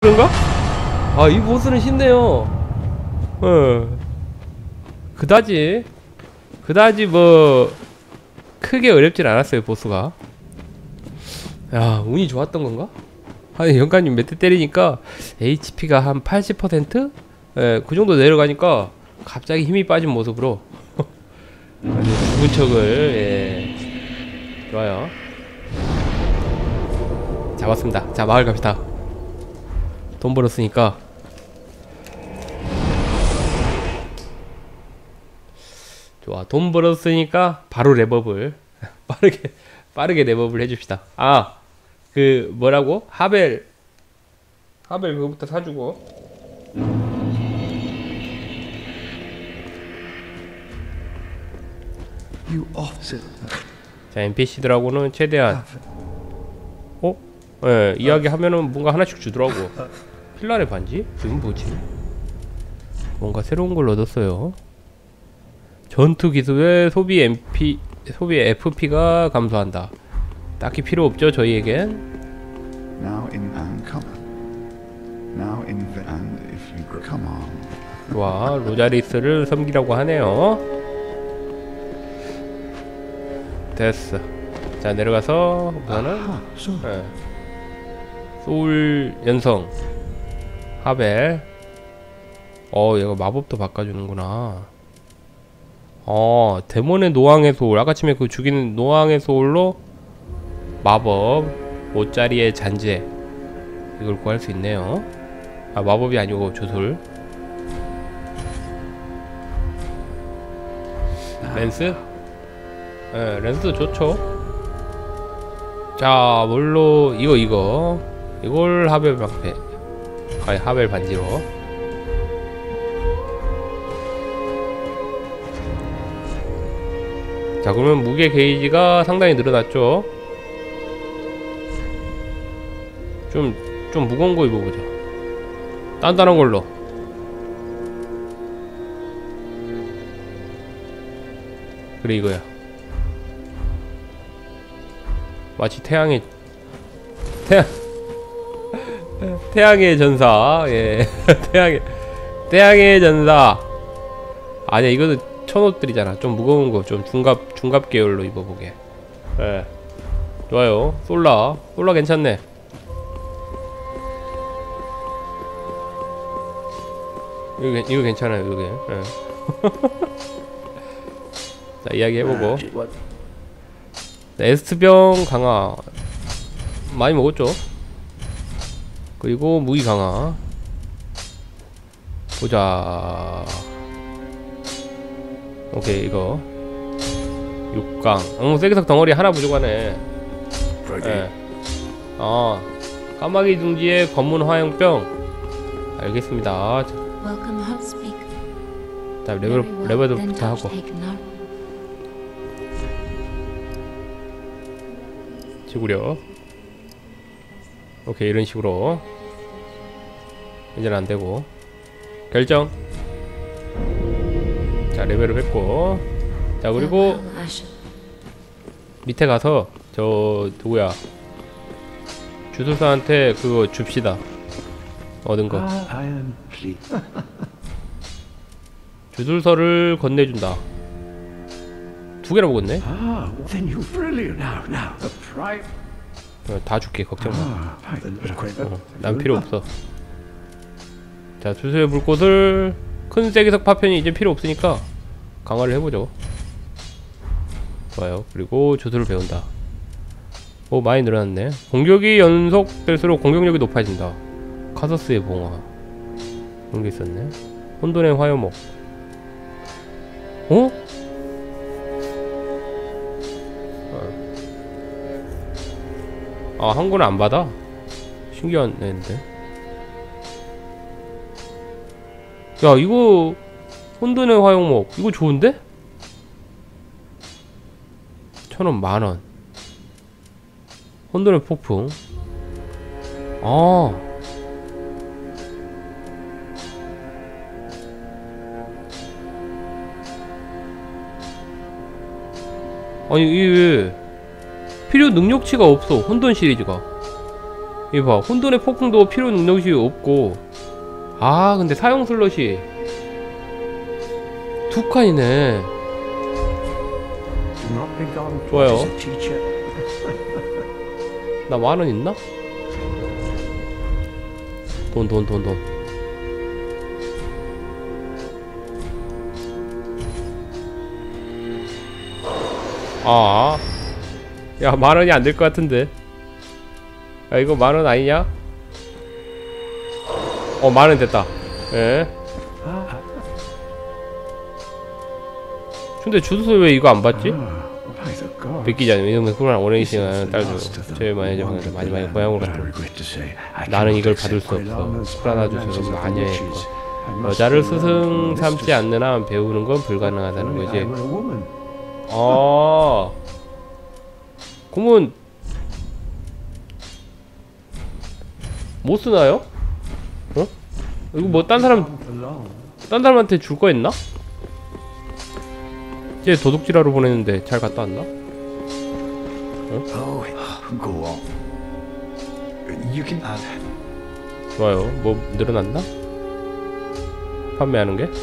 그런가? 아, 이 보스는 쉽네요. 그다지 뭐 크게 어렵진 않았어요, 보스가. 야, 운이 좋았던 건가? 아니, 영감님 몇 대 때리니까 HP가 한 80%? 예, 그 정도 내려가니까 갑자기 힘이 빠진 모습으로 죽은 척을. 예, 좋아요. 잡았습니다. 자, 마을 갑시다. 돈 벌었으니까. 좋아, 돈 벌었으니까 바로 랩업을 빠르게 랩업을 해줍시다. 아, 그 뭐라고? 하벨 그거부터 사주고. 자, NPC들하고는 최대한 예, 이야기하면은 뭔가 하나씩 주더라고. 필라의 반지? 이건 뭐지? 뭔가 새로운 걸 얻었어요. 전투 기술의 소비 FP가 감소한다. 딱히 필요 없죠, 저희에겐. 좋아, 로자리스를 섬기라고 하네요. 됐어. 자, 내려가서 뭐는? 네. 소울 연성 하벨. 얘가 마법도 바꿔주는구나. 데몬의 노왕의 소울. 아까 침에 그 죽이는 노왕의 소울로 마법 5짜리의 잔재 이걸 구할 수 있네요. 아, 마법이 아니고 주술. 랜스? 예, 랜스도 좋죠. 자, 뭘로 이걸 하벨 방패, 아니 하벨 반지로. 자, 그러면 무게 게이지가 상당히 늘어났죠. 좀 무거운 거 입어보자. 단단한 걸로. 그래, 이거야. 마치 태양의 전사. 예. 태양의 전사. 아니야, 이거는 천옷들이잖아. 좀 무거운 거, 좀 중갑 계열로 입어보게. 예. 좋아요. 솔라 괜찮네. 이거 괜찮아요, 이게. 예. 자, 이야기 해보고. 에스트병 강화 많이 먹었죠. 그리고 무기 강화 보자. 오케이, 이거 6강. 세계석 덩어리 하나 부족하네. 예. 까마귀 둥지의 검문 화염병. 알겠습니다. 자, 레벨부터 하고. 지구력. 오케이, 이런 식으로. 이제는 안되고. 결정. 자, 레벨을 했고. 자, 그리고 밑에 가서 저 누구야, 주술사한테 그거 줍시다. 얻은거. 주술서를 건네준다. 2개나 먹었네. 다 줄게, 걱정마. 난 필요 없어. 자, 주술의 불꽃을, 큰 세계석 파편이 이제 필요 없으니까 강화를 해보죠. 좋아요. 그리고 주술을 배운다. 오, 많이 늘어났네. 공격이 연속될수록 공격력이 높아진다. 카서스의 봉화. 그런 게 있었네. 혼돈의 화요목. 한국은 안 받아? 신기한 애인데. 야, 이거 혼돈의 화용목 이거 좋은데? 1000원, 만원. 혼돈의 폭풍. 아니, 이게 왜 필요 능력치가 없어, 혼돈 시리즈가. 이봐, 혼돈의 폭풍도 필요 능력이 없고. 아, 근데 사용 슬롯이 2칸이네. 좋아요. 나 10,000원 있나? 돈. 아, 야, 10,000원이 안 될 것 같은데. 야, 이거 10,000원 아니냐? 10,000원 됐다. 예. 근데 주소서 왜 이거 안 받지? 베끼지 않으면 이놈의 쿨한 오랜 시간 딸도 제일 많이 정하는데 마지막에 고향으로 갔다. 나는 이걸 받을 수 없어. 쿨하나 주소서 마녀의 것. 여자를 스승 삼지 않는 한 배우는 건 불가능하다는 거지. 아, 그러면 못 쓰나요? 어? 이거 뭐 딴 사람한테 줄 거 있나? 쟤 도둑질하러 보냈는데 잘 갔다 왔나? 어? 좋아요. 뭐 늘어났나? 판매하는 게?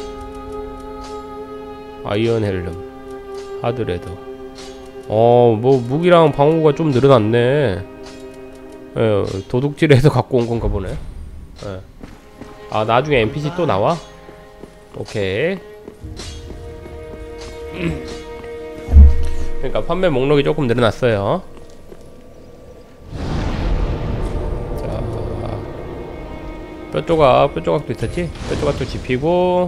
아이언 헬름, 하드레더. 뭐 무기랑 방어구가 좀 늘어났네. 예, 도둑질해서 갖고 온 건가 보네. 예. 아, 나중에 NPC 또 나와? 오케이. 그러니까 판매 목록이 조금 늘어났어요. 자, 뼈조각도 있었지? 뼈조각도 집히고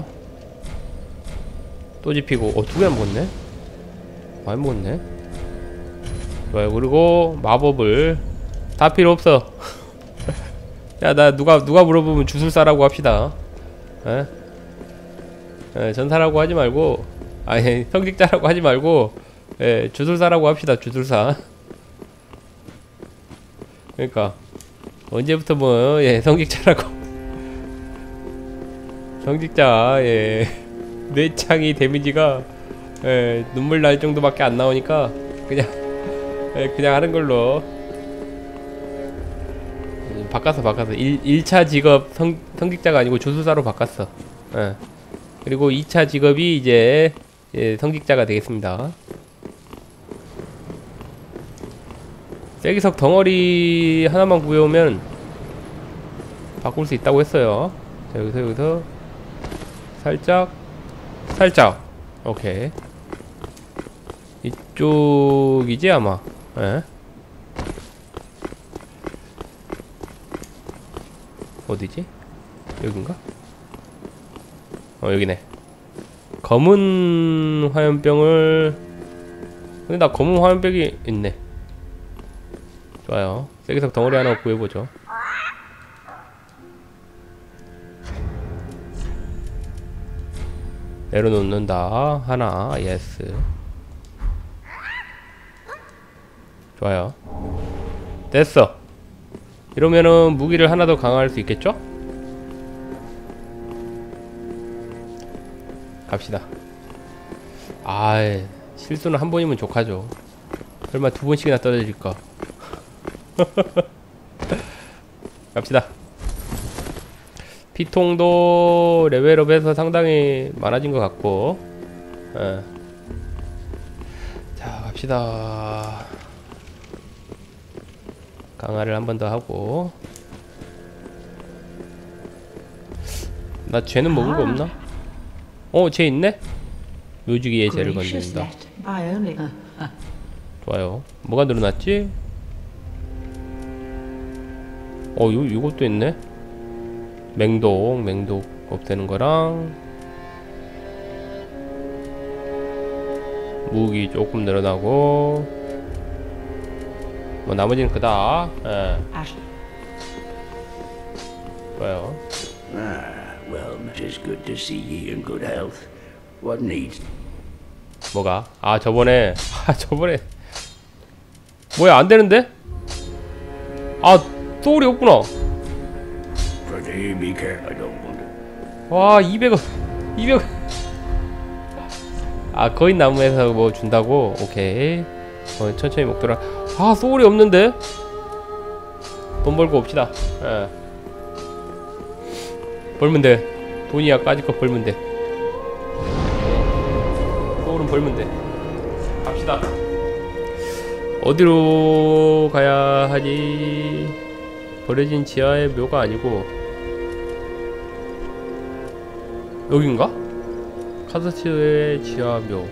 또 집히고. 2개나 먹었네? 많이 먹었네. 좋아요. 그리고 마법을 다 필요 없어. 야, 나 누가 물어보면 주술사라고 합시다. 전사라고 하지 말고, 아니, 성직자라고 하지 말고, 주술사라고 합시다. 주술사. 그러니까 언제부터 뭐 성직자라고. 성직자. 뇌창이 데미지가 눈물 날 정도밖에 안 나오니까 그냥 하는 걸로. 바꿨어. 1차 직업 성직자가 아니고 주술사로 바꿨어. 그리고 2차 직업이 이제 성직자가 되겠습니다. 쐐기석 덩어리 하나만 구해오면 바꿀 수 있다고 했어요. 자, 여기서 살짝. 오케이. 이쪽이지 아마. 어디지? 여긴가? 여기네. 검은 화염병을. 근데 나 검은 화염병이 있네. 좋아요. 쐐기석 덩어리 하나 구해보죠. 내려놓는다. 하나. 예스. 좋아요. 됐어. 이러면은 무기를 하나 더 강화할 수 있겠죠? 갑시다. 실수는 한 번이면 족하죠. 설마 2번씩이나 떨어질까? 갑시다. 피통도 레벨업해서 상당히 많아진 것 같고. 자, 갑시다. 강화를 한 번 더 하고. 나 쟤는 먹은 거 없나? 쟤 있네? 묘지기에 쟤를 건드린다. 좋아요. 뭐가 늘어났지? 이것도 있네? 맹독 없애는 거랑 무기 조금 늘어나고. 뭐 나머지는 그다. 좋아요. 뭐가? 저번에 뭐야, 안 되는데? 소울이 없구나. 와, 200원. 거인 나무에서 뭐 준다고? 오케이. 천천히 먹더라. 소울이 없는데? 돈 벌고 옵시다. 예. 벌면 돼. 돈이 아까짓거 벌면 돼. 소울은 벌면 돼. 갑시다. 어디로 가야 하지? 버려진 지하의 묘가 아니고 여긴가? 카서스의 지하묘.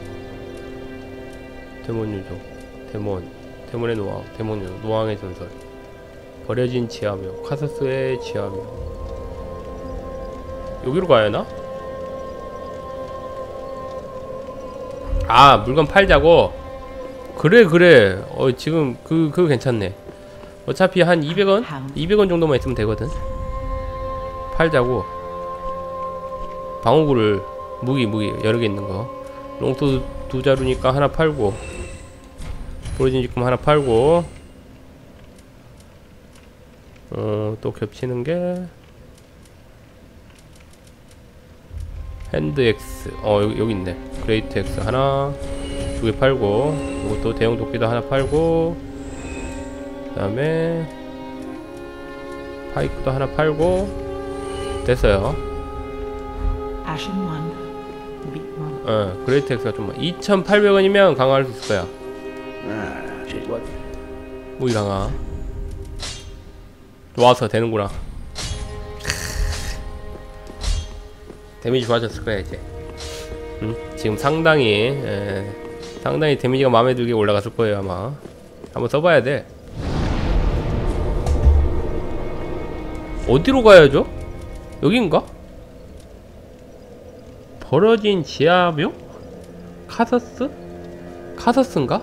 데몬 유적. 데몬의 노왕. 데몬 유적. 노왕의 전설. 버려진 지하묘. 카서스의 지하묘. 여기로 가야 하나? 아, 물건 팔자고? 그래. 지금 그거 괜찮네. 어차피 한 200원? 200원 정도만 있으면 되거든. 팔자고. 방어구를 무기 여러 개 있는 거. 롱소드 2자루니까 하나 팔고, 보여진 지금 하나 팔고, 또 겹치는 게 핸드 X. 여기 있네. 그레이트 X 하나, 2개 팔고, 이것도 대형 도끼도 하나 팔고, 그 다음에 파이크도 하나 팔고, 됐어요. 그레이트 X가 좀 2,800원이면 강화할 수 있을 거야. 무기 강화. 좋아서 되는구나. 데미지 좋아졌을 거야 이제. 지금 상당히 데미지가 마음에 들게 올라갔을 거예요 아마. 한번 써봐야 돼. 어디로 가야죠? 여긴가? 벌어진 지하묘? 카서스? 카서스인가?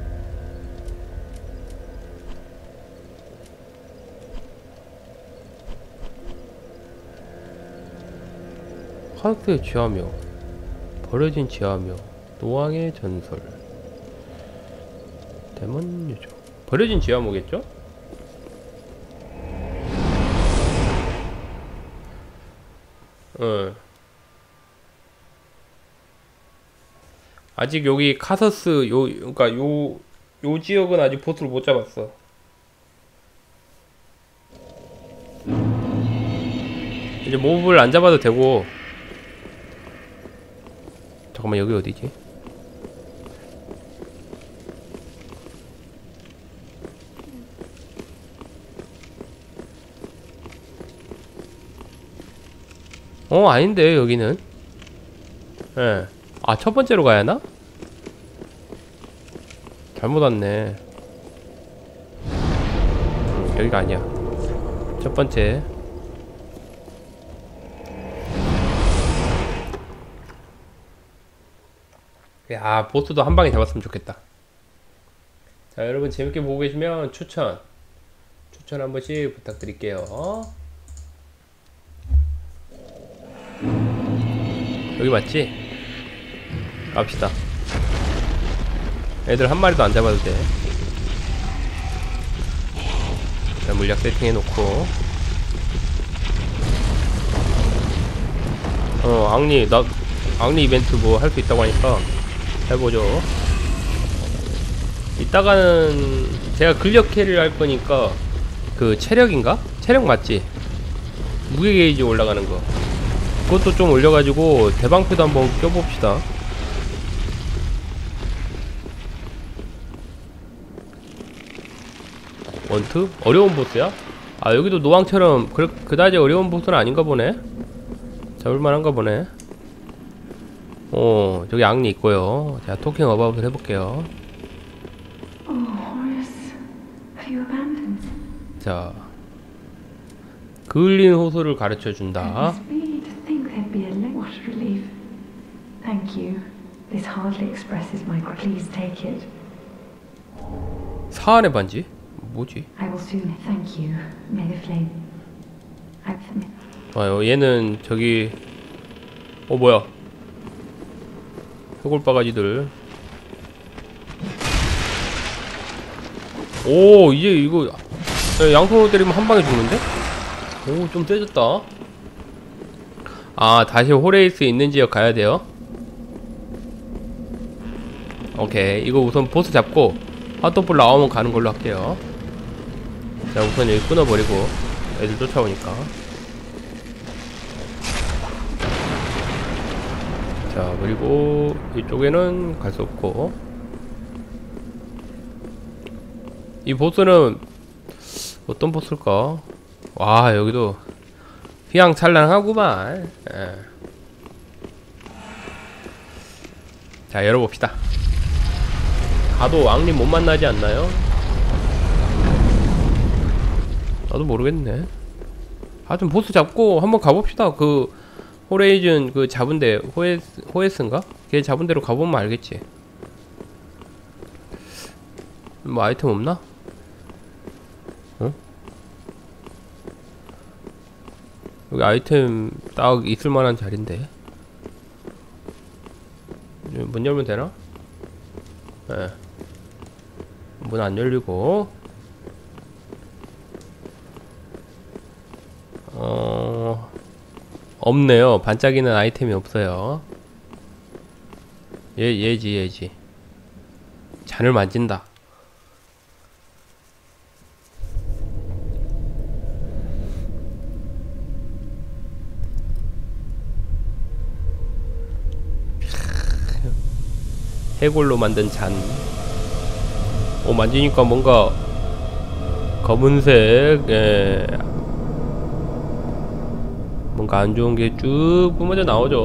카서스의 지하묘. 버려진 지하묘. 노왕의 전설. 데몬 유적. 버려진 지하묘겠죠? 아직 여기 카서스 그러니까 요 지역은 아직 보스를 못 잡았어. 이제 몹을 안 잡아도 되고. 잠깐만, 여기 어디지? 아닌데 여기는. 아, 첫 번째로 가야 하나? 잘못 왔네. 여기가 아니야. 첫 번째. 야, 보스도 한 방에 잡았으면 좋겠다. 자, 여러분 재밌게 보고 계시면 추천 한 번씩 부탁드릴게요. 여기 맞지? 갑시다. 애들 한 마리도 안 잡아도 돼. 자, 물약 세팅해놓고. 악리 이벤트 뭐 할 수 있다고 하니까 해보죠. 이따가는 제가 근력 캐리를 할 거니까 그 체력인가? 체력 맞지? 무게 게이지 올라가는 거. 그것도 좀 올려가지고 대방패도 한번 껴봅시다. 원투? 어려운 보스야? 아, 여기도 노왕처럼 그다지 어려운 보스는 아닌가 보네. 잡을만한가 보네. 저기 악리 있고요. 자, 토킹 어바웃을 해볼게요. 자, 그을린 호소를 가르쳐준다. 사안의 반지? 뭐지? 좋아요. 얘는 저기 뭐야, 해골바가지들. 오, 이제 이거 양손으로 때리면 한 방에 죽는데? 오, 좀 세졌다. 아, 다시 호레이스에 있는 지역 가야 돼요. 오케이, 이거 우선 보스 잡고 핫도볼 나오면 가는 걸로 할게요. 자, 우선 여기 끊어버리고 애들 쫓아오니까. 자, 그리고 이쪽에는 갈 수 없고, 이 보스는 어떤 보스일까? 와, 여기도 휘황찬란하구만. 예. 자, 열어봅시다. 가도 왕님 못 만나지 않나요? 나도 모르겠네. 하여튼 보스 잡고 한번 가봅시다. 그 호레이즌 그 잡은데 호에스인가? 걔 잡은 데로 가보면 알겠지. 뭐 아이템 없나? 어? 여기 아이템 딱 있을만한 자리인데. 문 열면 되나? 예. 문 안 열리고. 없네요. 반짝이는 아이템이 없어요. 얘지. 잔을 만진다. 해골로 만든 잔. 만지니까 뭔가 검은색, 예. 뭔가 안 좋은 게 쭉 뿜어져 나오죠.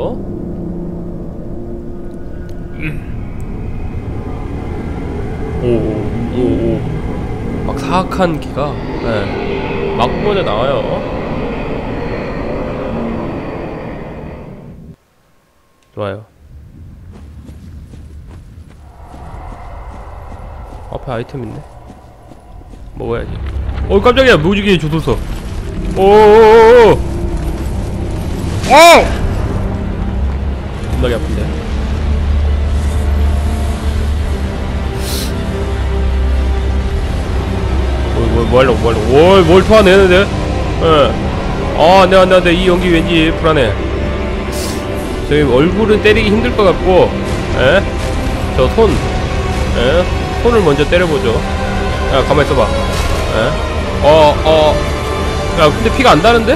오. 막 사악한 기가, 예. 막 뿜어져 나와요. 좋아요. 앞에 아이템 있네. 먹어야지. 깜짝이야. 무지개 주웠어. 오오오오. 겁나게 아픈데. 뭐 하려고. 뭘 토하내는데? 예. 안돼. 이 연기 왠지 불안해. 저기 얼굴은 때리기 힘들 것 같고, 예? 저 손, 예? 손을 먼저 때려보죠. 야, 가만히 있어봐. 예? 야, 근데 피가 안 다는데?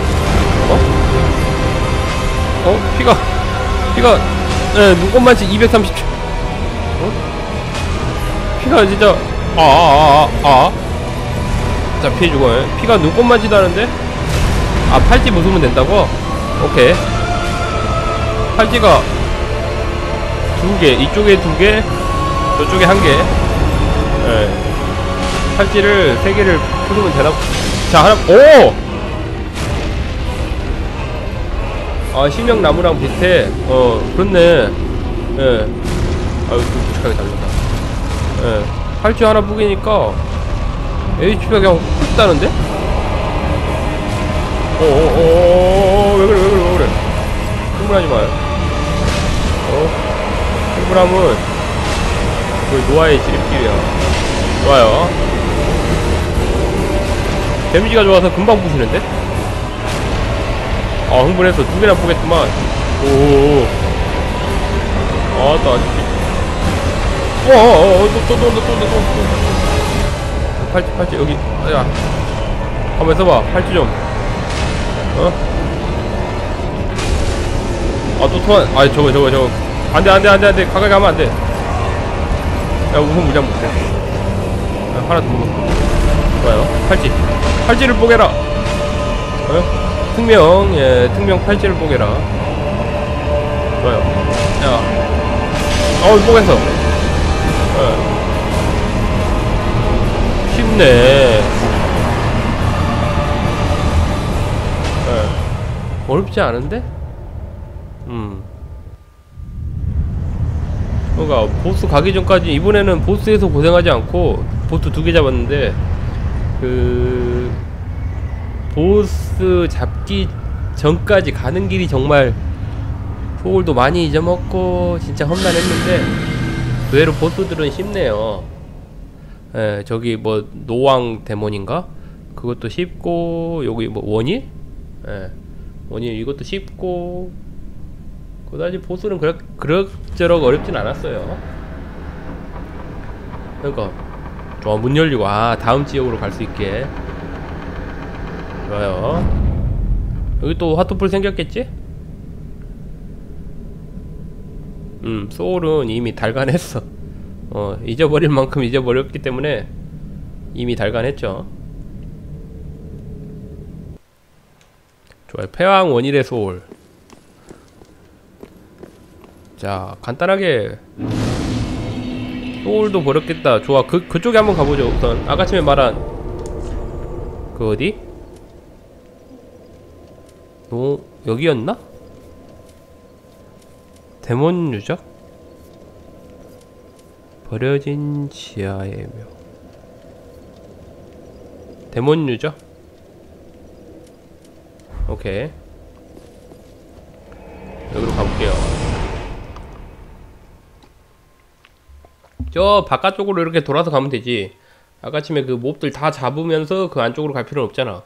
피가, 예, 눈곱만치 230초. 피가 진짜, 자, 피해주고, 예. 피가 눈곱만치 다는데? 팔찌 부수면 된다고? 오케이. 팔찌가 2개, 이쪽에 2개, 저쪽에 1개. 예. 팔찌를 3개를 부수면 되나? 자, 하나, 심령나무랑 비슷해. 그렇네. 예. 아유, 무식하게 달린다. 예. 팔찌 하나 부기니까 HP가 그냥 훅 따는데? 왜 그래. 흥분하지 마요. 흥분하면 그 노아의 지름길이야. 좋아요. 데미지가 좋아서 금방 부시는데? 흥분해서 2개나 보겠구만. 또 팔찌 여기. 야, 가만 있어봐. 팔찌 좀. 또 토한. 저거. 안돼. 가까이 가면 안돼. 야, 우선 무장 못해. 하나 더 먹어. 좋아요. 팔찌를 뽀개라. 특명, 예, 특명 팔찌를 뽀개라. 좋아요. 야, 뽀개서. 쉽네. 어렵지 않은데? 그러니까 보스 가기 전까지, 이번에는 보스에서 고생하지 않고 보스 2개 잡았는데, 그 보스 잡기 전까지 가는 길이 정말 소울도 많이 잊어먹고 진짜 험난했는데, 의외로 보스들은 쉽네요. 예, 저기 뭐 노왕 데몬인가? 그것도 쉽고, 여기 뭐 원일? 예, 원일 이것도 쉽고, 그다지 보스는 그럭저럭 어렵진 않았어요. 그러니까 좋아, 문 열리고, 다음 지역으로 갈 수 있게. 좋아요. 여기 또 화투풀 생겼겠지? 소울은 이미 달간했어. 잊어버릴 만큼 잊어버렸기 때문에 이미 달간했죠. 좋아요. 패왕 원일의 소울. 자, 간단하게 소울도 버렸겠다. 좋아. 그쪽에 한번 가보죠. 우선 아까쯤에 말한 그 어디? 여기였나? 데몬 유적? 버려진 지하의 묘. 데몬 유적? 오케이. 여기로 가볼게요. 저 바깥쪽으로 이렇게 돌아서 가면 되지. 아까쯤에 그 몹들 다 잡으면서 그 안쪽으로 갈 필요는 없잖아.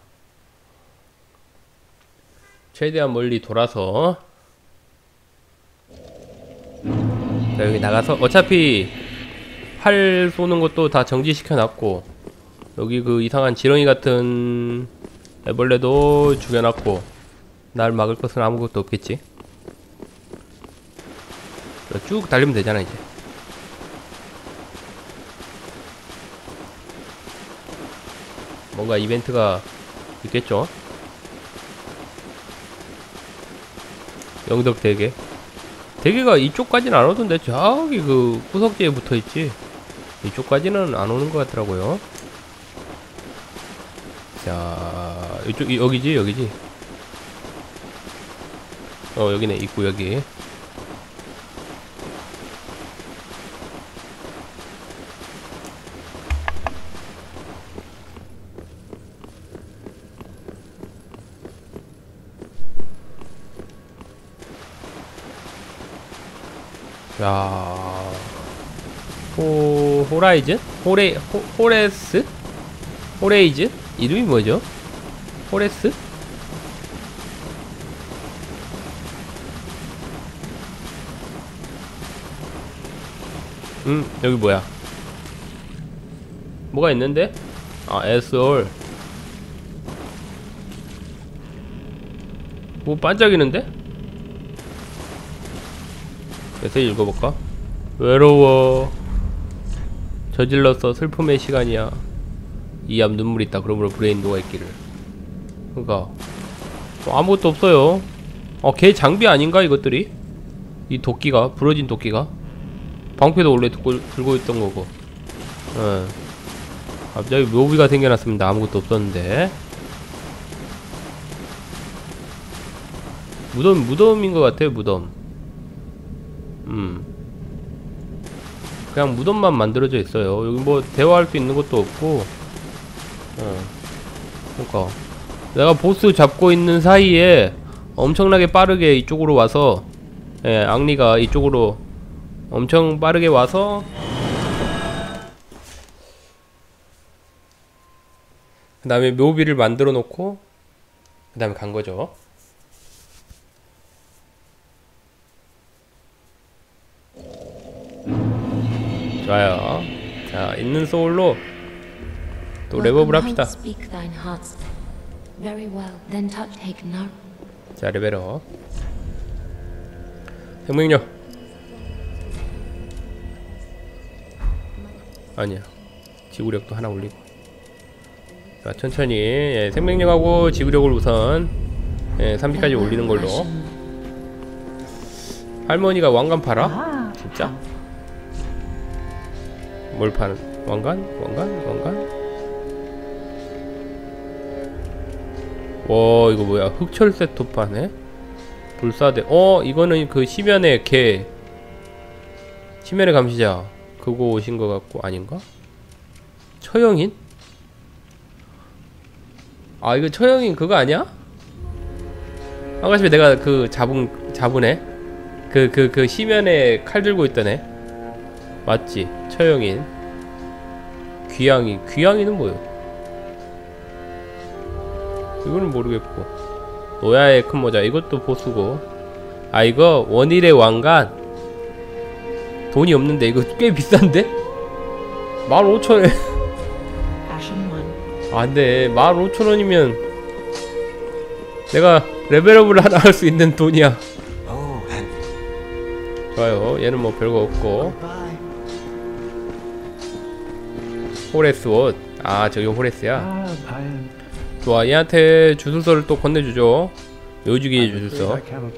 최대한 멀리 돌아서. 자, 여기 나가서 어차피 활 쏘는 것도 다 정지시켜 놨고, 여기 그 이상한 지렁이 같은 애벌레도 죽여놨고, 날 막을 것은 아무것도 없겠지. 쭉 달리면 되잖아 이제. 뭔가 이벤트가 있겠죠. 영덕 대게. 대게가 이쪽까지는 안 오던데 저기 그 구석지에 붙어있지. 이쪽까지는 안 오는 것 같더라고요. 자, 이쪽 여기지 여기지. 여기네. 입구 여기. 야, 호라이즌? 호레스? 호레이즈? 이름이 뭐죠? 호레스? 여기 뭐야? 뭐가 있는데? 아, 에스올. 뭐 반짝이는데? 그래서 읽어볼까? 외로워. 저질렀어. 슬픔의 시간이야. 이 앞 눈물 있다. 그러므로 브레인 녹아있기를. 그니까 아무것도 없어요. 걔 장비 아닌가 이것들이? 이 도끼가, 부러진 도끼가 방패도 원래 들고 있던 거고. 갑자기 묘비가 생겨났습니다. 아무것도 없었는데. 무덤인 것 같아요. 무덤. 그냥 무덤만 만들어져 있어요. 여기 뭐 대화할 수 있는 것도 없고. 그러니까 내가 보스 잡고 있는 사이에 엄청나게 빠르게 이쪽으로 와서, 앙리가 이쪽으로 엄청 빠르게 와서 그 다음에 묘비를 만들어 놓고 그 다음에 간 거죠. 좋아요. 자, 있는 소울로 또 레벨업을 합시다. 자, 레벨업. 생명력. 아니야. 지구력도 하나 올리고. 자, 천천히 생명력하고 지구력을 우선 3비까지 올리는 걸로. 할머니가 왕관 팔아? 진짜? 뭘 파는? 왕관? 와, 이거 뭐야? 흑철 세트 파네? 불사대. 이거는 그 심연의 개. 심연의 감시자. 그거 오신 것 같고, 아닌가? 처형인? 아, 이거 처형인 그거 아니야? 아까 내가 그 잡은 애? 그 심연에 칼 들고 있던 애? 맞지? 처형인. 귀향이는 뭐요? 이거는 모르겠고. 노야의 큰 모자. 이것도 보스고. 아, 이거 원일의 왕관. 돈이 없는데 이거 꽤 비싼데? 15,000원. 안돼. 15,000원이면 내가 레벨업을 하나 할 수 있는 돈이야. 좋아요. 얘는 뭐 별거 없고. 호레스 옷. 아, 저기 호레스야. 좋아. 얘한테 주술서를 또 건네주죠. 묘지기의 주술서.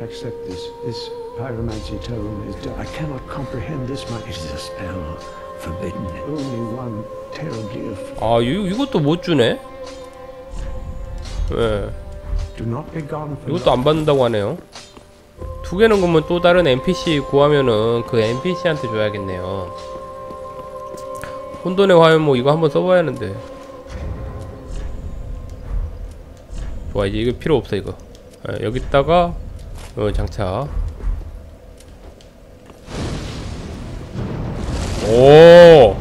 아, 이것도 못 주네. 네. 이것도 안 받는다고 하네요. 두 개는 그러면 또 다른 NPC 구하면은 그 NPC한테 줘야겠네요. 혼돈의 화염 뭐 이거 한번 써봐야 하는데. 좋아, 이제 이거 필요 없어 이거. 네, 여기다가 장착. 오.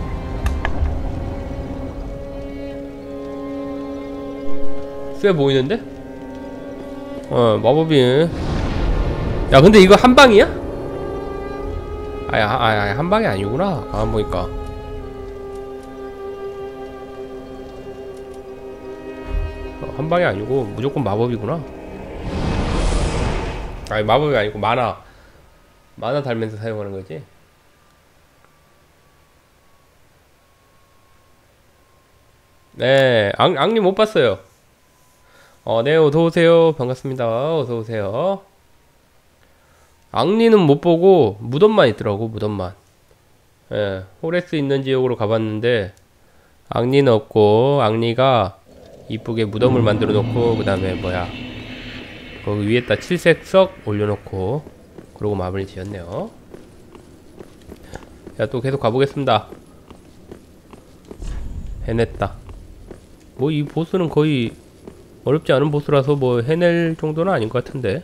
쎄 보이는데? 마법이. 야, 근데 이거 한 방이야? 아야, 한 방이 아니구나. 가만 보니까. 한 방이 아니고 무조건 마법이구나. 아니, 마법이 아니고 만화 달면서 사용하는 거지. 네, 앙님 못 봤어요. 네, 어서오세요. 반갑습니다. 어서오세요. 앙리는 못 보고 무덤만 있더라고. 무덤만. 예, 호레스 있는 지역으로 가봤는데 앙리는 없고, 앙리가 이쁘게 무덤을 만들어 놓고, 그 다음에 뭐야, 거기 위에다 칠색석 올려놓고 그러고 마무리 지었네요. 자, 또 계속 가보겠습니다. 해냈다. 뭐 이 보스는 거의 어렵지 않은 보스라서 뭐 해낼 정도는 아닌 것 같은데.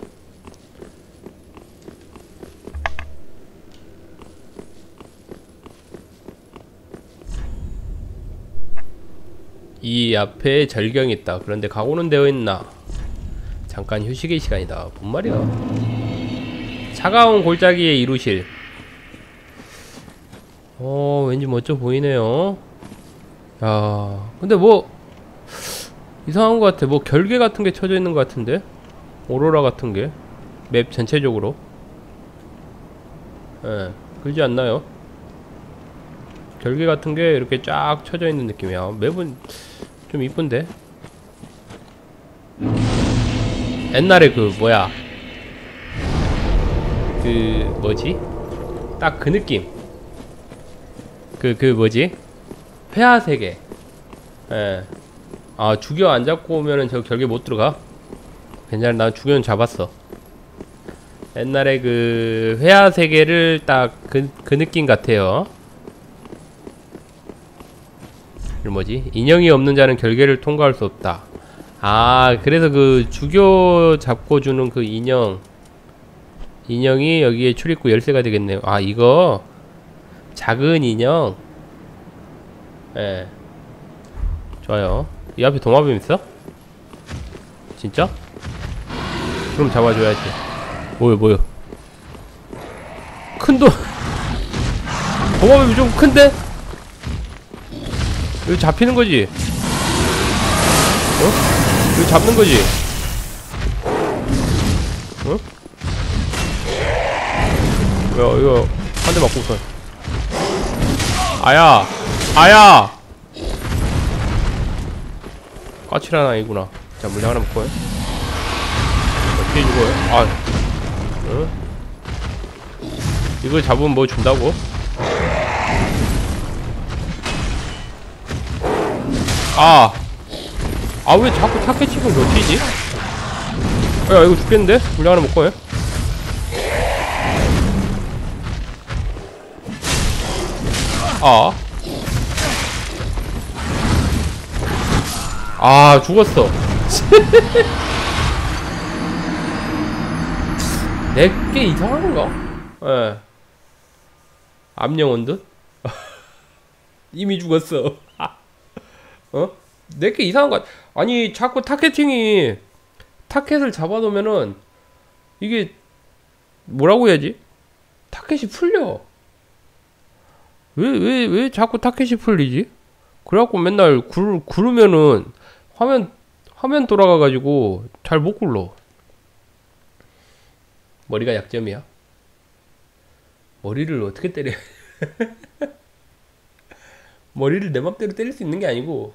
이 앞에 절경이 있다. 그런데 각오는 되어 있나? 잠깐 휴식의 시간이다. 뭔 말이야? 차가운 골짜기에 이루실. 왠지 멋져 보이네요. 야, 근데 뭐 이상한 것 같아. 뭐 결계 같은 게 쳐져 있는 것 같은데? 오로라 같은 게 맵 전체적으로. 예, 그러지 않나요? 결계 같은 게 이렇게 쫙 쳐져 있는 느낌이야. 맵은 좀 이쁜데? 옛날에 그 뭐야, 그 뭐지? 딱 그 느낌. 그 뭐지? 회화세계. 예. 아, 죽여 안 잡고 오면은 저 결계 못 들어가? 괜찮아, 난 죽여는 잡았어. 옛날에 그 회화세계를 딱 그 느낌 같아요. 뭐지? 인형이 없는 자는 결계를 통과할 수 없다. 아, 그래서 그 죽여 잡고 주는 그 인형이 여기에 출입구 열쇠가 되겠네요. 아, 이거 작은 인형. 예. 좋아요. 이 앞에 도마뱀 있어? 진짜? 그럼 잡아줘야지. 뭐요? 큰 도마뱀이 좀 큰데? 여기 잡히는 거지? 여기 잡는 거지? 이거 한 대 맞고 웃어. 아야! 까칠한 아이구나. 자, 물량 하나 먹고요. 어떻게 죽어요? 이거 잡으면 뭐 준다고? 왜 자꾸 타케치가 몇 튀지? 야, 이거 죽겠는데? 물량 하나 먹고요. 죽었어. 내게 이상한가? 예. 암영원 듯? 이미 죽었어. 내게 이상한 거. 아니, 자꾸 타켓을 잡아놓으면은 이게 뭐라고 해야지? 타켓이 풀려. 왜 자꾸 타켓이 풀리지? 그래갖고 맨날 구르면은 화면 돌아가가지고 잘 못 굴러. 머리가 약점이야. 머리를 어떻게 때려? 머리를 내 맘대로 때릴 수 있는 게 아니고.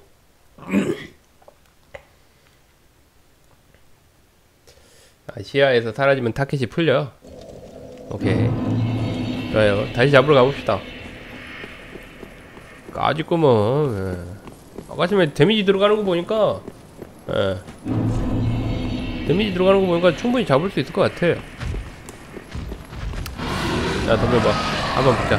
시야에서 사라지면 타켓이 풀려. 오케이. 좋아요. 다시 잡으러 가봅시다. 까짓구먼. 아까 전에 데미지 들어가는 거 보니까, 데미지 들어가는 거 보니까 충분히 잡을 수 있을 것 같아. 야, 덤벼봐. 한번 붙자.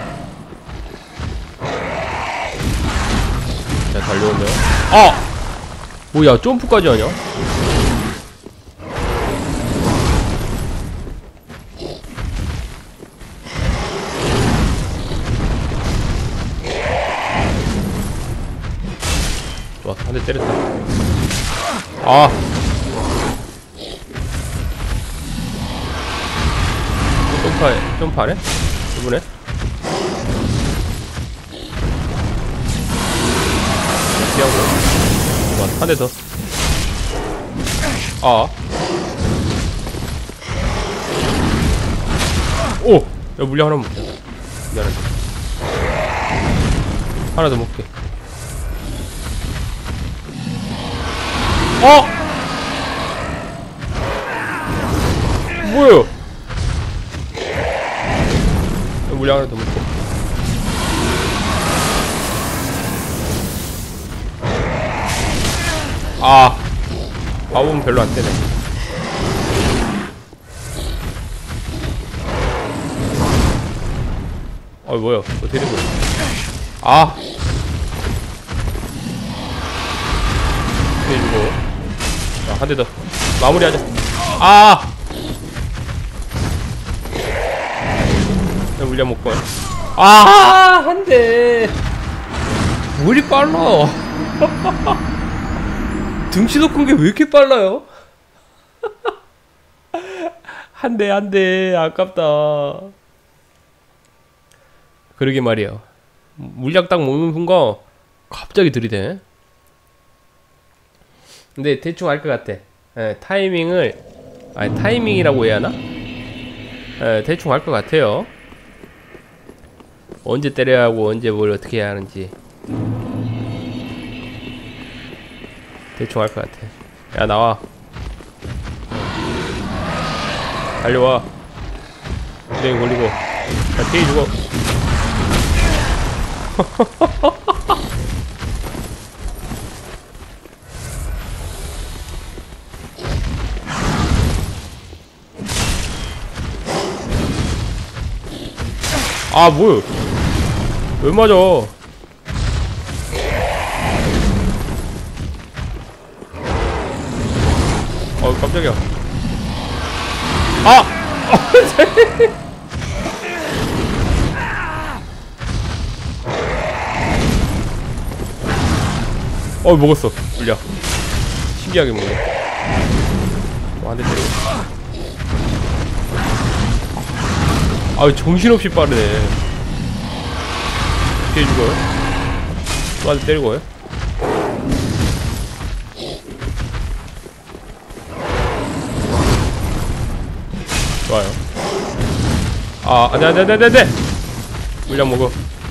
자, 달려오면. 아! 뭐야, 점프까지 하냐? 좋아, 한 대 때렸다. 아! 점프하네? 이번에? 피하고. 좋아, 한 대 더. 아. 오! 야, 물량 하나 먹자. 미안하다. 하나 더 먹게. 뭐야? 물량 하나 더 먹고. 아, 밥은 별로 안 되네. 뭐야? 어떻게 된 거야? 아, 해주고. 자, 한 대 더. 마무리하자. 아! 물량 먹고. 아! 한 대! 왜 이리 빨라? 등치도 큰 게 왜 이렇게 빨라요? 한 대, 아깝다. 그러게 말이야. 물약 딱 먹는 순간 갑자기 들이대. 근데 대충 알 것 같아. 타이밍이라고 해야 하나? 대충 알 것 같아요. 언제 때려야 하고 언제 뭘 어떻게 해야 하는지 대충 알 것 같아. 야, 나와. 달려와. 엉덩이 걸리고. 자, 피해 주고. 아, 뭐야? 왜 맞아? 깜짝이야. 아! 먹었어. 물량. 신기하게 먹네. 한 대 때리고. 정신없이 빠르네. 피해주고. 또 한 대 때리고. 좋아요. 안돼. 물량 먹어.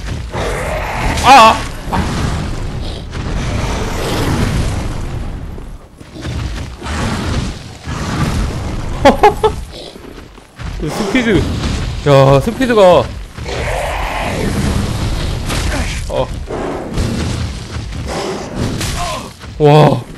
스피드. 야, 스피드가. 와.